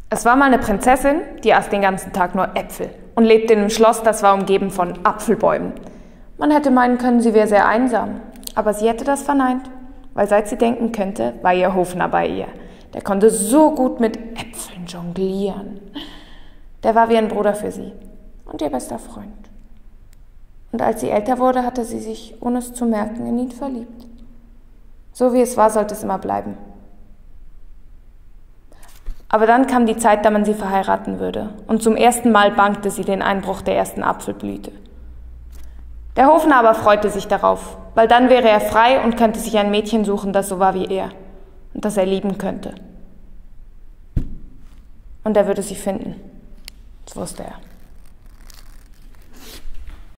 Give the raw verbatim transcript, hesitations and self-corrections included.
Es war mal eine Prinzessin, die aß den ganzen Tag nur Äpfel und lebte in einem Schloss, das war umgeben von Apfelbäumen. Man hätte meinen können, sie wäre sehr einsam, aber sie hätte das verneint, weil seit sie denken könnte, war ihr Hofnarr bei ihr. Der konnte so gut mit Äpfeln jonglieren. Der war wie ein Bruder für sie und ihr bester Freund. Und als sie älter wurde, hatte sie sich, ohne es zu merken, in ihn verliebt. So wie es war, sollte es immer bleiben. Aber dann kam die Zeit, da man sie verheiraten würde, und zum ersten Mal bangte sie den Einbruch der ersten Apfelblüte. Der Hofnarr aber freute sich darauf, weil dann wäre er frei und könnte sich ein Mädchen suchen, das so war wie er und das er lieben könnte. Und er würde sie finden, das wusste er.